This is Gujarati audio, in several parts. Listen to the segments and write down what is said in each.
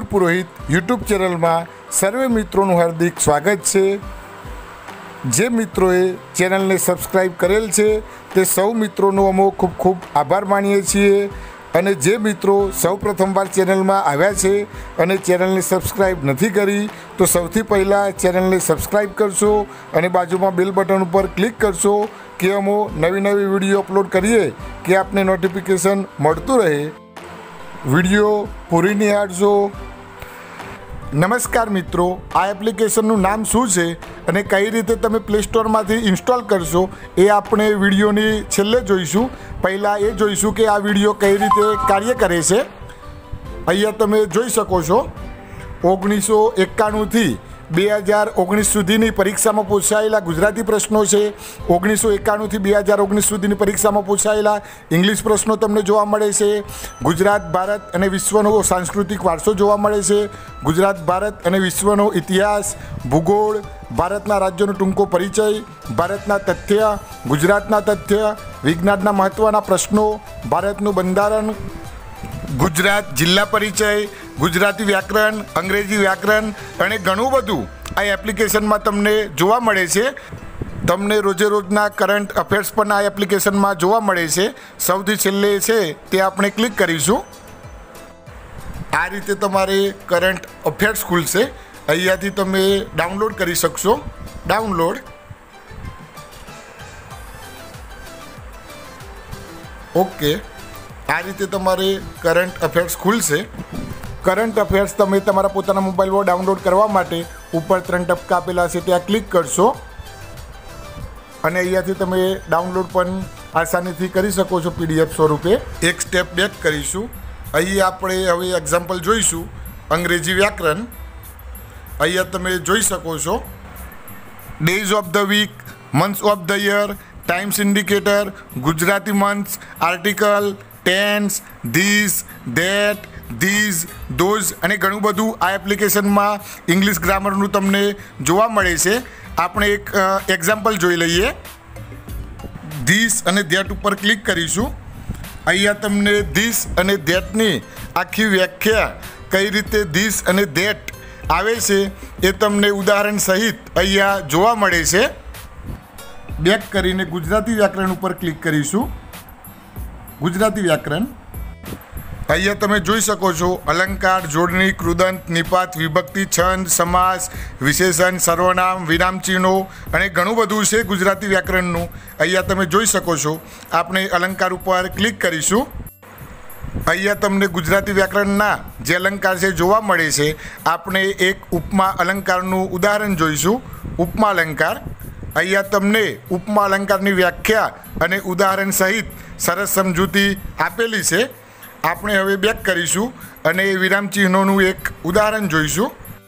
મયુર પુરોહિત યુટ્યુબ ચેનલમાં સર્વે મિત્રોનું હાર્દિક સ્વાગત છે। જે મિત્રોએ ચેનલને સબસ્ક્રાઈબ કરેલ છે તે સૌ મિત્રોનો અમે ખૂબ ખૂબ આભાર માનીએ છીએ અને જે મિત્રો સૌ પ્રથમવાર ચેનલમાં આવ્યા છે અને ચેનલને સબસ્ક્રાઈબ નથી કરી તો સૌથી પહેલાં ચેનલને સબસ્ક્રાઈબ કરશો અને બાજુમાં બેલ બટન ઉપર ક્લિક કરશો કે અમે નવી વિડીયો અપલોડ કરીએ કે આપને નોટિફિકેશન મળતું રહે। વિડીયો પૂરી નિહાળજો। નમસ્કાર મિત્રો, આ એપ્લિકેશનનું નામ શું છે અને કઈ રીતે તમે પ્લે સ્ટોરમાંથી ઇન્સ્ટોલ કરશો એ આપણે વિડીયોની છેલ્લે જોઈશું। પહેલાં એ જોઈશું કે આ વિડીયો કઈ રીતે કાર્ય કરે છે। અહીંયા તમે જોઈ શકો છો 1991થી 2019 સુધીની પરીક્ષામાં પૂછાયેલા ગુજરાતી પ્રશ્નો છે। 1991થી 2019 સુધીની પરીક્ષામાં પૂછાયેલા ઇંગ્લિશ પ્રશ્નો તમને જોવા મળે છે। ગુજરાત, ભારત અને વિશ્વનો સાંસ્કૃતિક વારસો જોવા મળે છે। ગુજરાત, ભારત અને વિશ્વનો ઇતિહાસ, ભૂગોળ, ભારતના રાજ્યોનો ટૂંકો પરિચય, ભારતના તથ્ય, ગુજરાતના તથ્ય, વિજ્ઞાનના મહત્ત્વના પ્રશ્નો, ભારતનું બંધારણ, ગુજરાત જિલ્લા પરિચય, ગુજરાતી વ્યાકરણ, અંગ્રેજી વ્યાકરણ અને ઘણું બધું આ એપ્લિકેશનમાં તમને જોવા મળે છે। તમને રોજે રોજના કરંટ અફેર્સ પણ આ એપ્લિકેશનમાં જોવા મળે છે। સૌથી છેલ્લે છે તે આપણે ક્લિક કરીશું। આ રીતે તમારે કરંટ અફેર્સ ખુલશે। અહીંયાથી તમે ડાઉનલોડ કરી શકશો। Download okay. આ રીતે તમારે કરંટ અફેર્સ ખુલશે। કરંટ અફેર્સ તમે તમારા પોતાના મોબાઈલમાં ડાઉનલોડ કરવા માટે ઉપર 3 ટપકા આપેલા છે ત્યાં ક્લિક કરશો અને અહીંયાથી તમે ડાઉનલોડ પણ આસાનીથી કરી શકો છો PDF સ્વરૂપે। એક સ્ટેપ બેક કરીશું। અહીં આપણે હવે એક્ઝામ્પલ જોઈશું અંગ્રેજી વ્યાકરણ। અહીંયા તમે જોઈ શકો છો days of the week, months of the year, times indicator, Gujarati months, article, tense, this, that, these, those અને ઘણું બધું આ એપ્લિકેશનમાં ઇંગ્લિશ ગ્રામરનું તમને જોવા મળે છે। આપણે એક એક્ઝામ્પલ જોઈ લઈએ। ધીસ અને ધેટ ઉપર ક્લિક કરીશું। અહીંયા તમને ધીસ અને ધેટની આખી વ્યાખ્યા કઈ રીતે ધીસ અને ધેટ આવે છે એ તમને ઉદાહરણ સહિત અહીંયા જોવા મળે છે। બેક કરીને ગુજરાતી વ્યાકરણ ઉપર ક્લિક કરીશું। ગુજરાતી વ્યાકરણ અહીંયા તમે જોઈ શકો છો અલંકાર, જોડણી, કૃદંત, નિપાત, વિભક્તિ, છંદ, સમાસ, વિશેષણ, સર્વનામ, વિરામચિહ્નો અને ઘણું બધું છે ગુજરાતી વ્યાકરણનું। અહીંયા તમે જોઈ શકો છો। આપણે અલંકાર ઉપર ક્લિક કરીશું। અહીંયા તમને ગુજરાતી વ્યાકરણના જે અલંકાર છે જોવા મળે છે। આપણે એક ઉપમા અલંકારનું ઉદાહરણ જોઈશું। ઉપમા અલંકાર અહીંયા તમને ઉપમા અલંકારની વ્યાખ્યા અને ઉદાહરણ સહિત સરસ સમજૂતી આપેલી છે। આપણે હવે બેક કરીશું અને વિરામચિહ્નોનું એક ઉદાહરણ જોઈશું।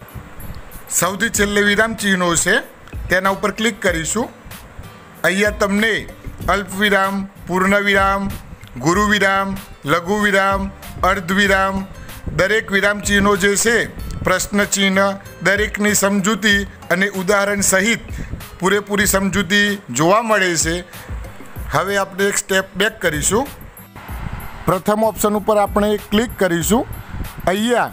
સૌથી છેલ્લે વિરામચિહ્નો છે તેના ઉપર ક્લિક કરીશું। અહીંયા તમને અલ્પવિરામ, પૂર્ણવિરામ, ગુરુવિરામ, લઘુવિરામ, અર્ધવિરામ દરેક વિરામચિહ્નો જે છે પ્રશ્નચિહ્ન દરેકની સમજૂતી અને ઉદાહરણ સહિત પૂરેપૂરી સમજૂતી જોવા મળે છે। હવે આપણે એક સ્ટેપ બેક કરીશું। પ્રથમ ઓપ્શન ઉપર આપણે ક્લિક કરીશું। અહીંયા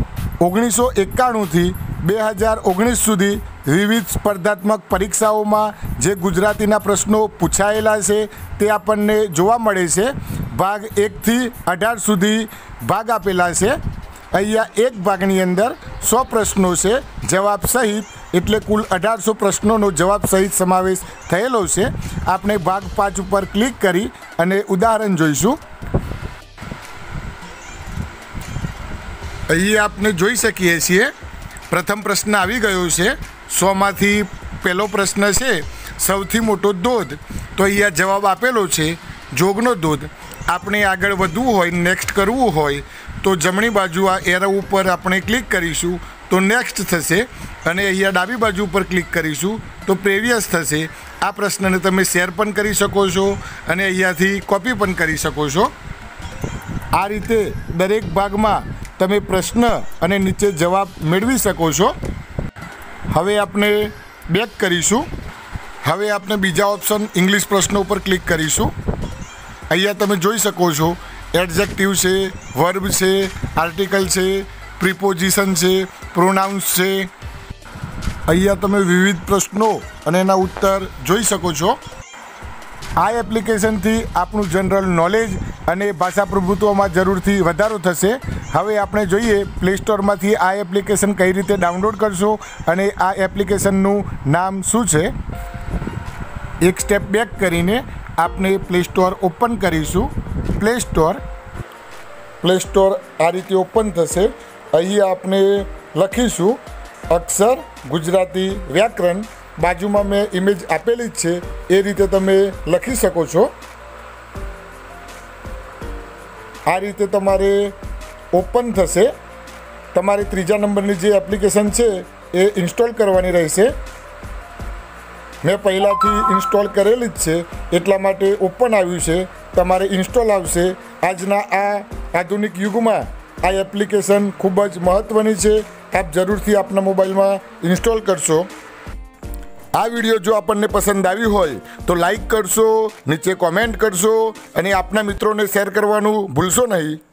1991થી 2019 સુધી વિવિધ સ્પર્ધાત્મક પરીક્ષાઓમાં જે ગુજરાતીના પ્રશ્નો પૂછાયેલા છે તે આપણને જોવા મળે છે। ભાગ 1થી 18 સુધી ભાગ આપેલા છે। અહીંયા એક ભાગની અંદર 100 પ્રશ્નો છે જવાબ સહિત, એટલે કુલ 1800 પ્રશ્નોનો જવાબ સહિત સમાવેશ થયેલો છે। આપણે ભાગ 5 ઉપર ક્લિક કરી અને ઉદાહરણ જોઈશું। અહીં આપણે જોઈ શકીએ છીએ પ્રથમ પ્રશ્ન આવી ગયો છે। 100માંથી પહેલો પ્રશ્ન છે સૌથી મોટો ધોધ, તો અહીંયા જવાબ આપેલો છે જોગનો ધોધ। આપણે આગળ વધવું હોય, નેક્સ્ટ કરવું હોય તો જમણી બાજુ આ એરો ઉપર આપણે ક્લિક કરીશું તો નેક્સ્ટ થશે અને અહીંયા ડાબી બાજુ ઉપર ક્લિક કરીશું તો પ્રેવિયસ થશે। આ પ્રશ્નને તમે શેર પણ કરી શકો છો અને અહીંયાથી કોપી પણ કરી શકો છો। આ રીતે દરેક ભાગમાં તમે પ્રશ્ન અને નીચે જવાબ મેળવી શકો છો। હવે આપણે બેક કરીશું। હવે આપણે બીજા ઓપ્શન ઇંગ્લિશ પ્રશ્નો ઉપર ક્લિક કરીશું। અહીંયા તમે જોઈ શકો છો એડજેક્ટિવ છે, વર્બ છે, આર્ટિકલ છે, પ્રિપોઝિશન છે, પ્રોનાઉન્સ છે. અહીંયા તમે વિવિધ પ્રશ્નો અને એના ઉત્તર જોઈ શકો છો. આ એપ્લિકેશનથી આપણું જનરલ નોલેજ અને ભાષા પ્રભુત્વમાં જરૂરથી વધારો થશે. હવે આપણે જોઈએ પ્લે સ્ટોરમાંથી આ એપ્લિકેશન કઈ રીતે ડાઉનલોડ કરશો અને આ એપ્લિકેશનનું નામ શું છે. એક સ્ટેપ બેક કરીને આપણે પ્લે સ્ટોર ઓપન કરીશું. પ્લે સ્ટોર આ રીતે ઓપન થશે. અહીં આપણે લખીશું અક્ષર ગુજરાતી વ્યાકરણ. બાજુમાં મેં ઇમેજ આપેલી જ છે, એ રીતે તમે લખી શકો છો. આ રીતે તમારે ઓપન થશે. તમારે ત્રીજા નંબરની જે એપ્લિકેશન છે એ ઇન્સ્ટોલ કરવાની રહેશે. મેં પહેલાંથી ઇન્સ્ટોલ કરેલી જ છે, એટલા માટે ઓપન આવ્યું છે. તમારે ઇન્સ્ટોલ આવશે. આજના આ આધુનિક યુગમાં આ એપ્લિકેશન ખૂબ જ મહત્ત્વની છે. આપ જરૂરથી આપના મોબાઈલમાં ઇન્સ્ટોલ કરશો. આ વિડીયો જો આપણને પસંદ આવ્યું હોય તો લાઈક કરશો, નીચે કોમેન્ટ કરશો અને આપના મિત્રોને શેર કરવાનું ભૂલશો નહીં.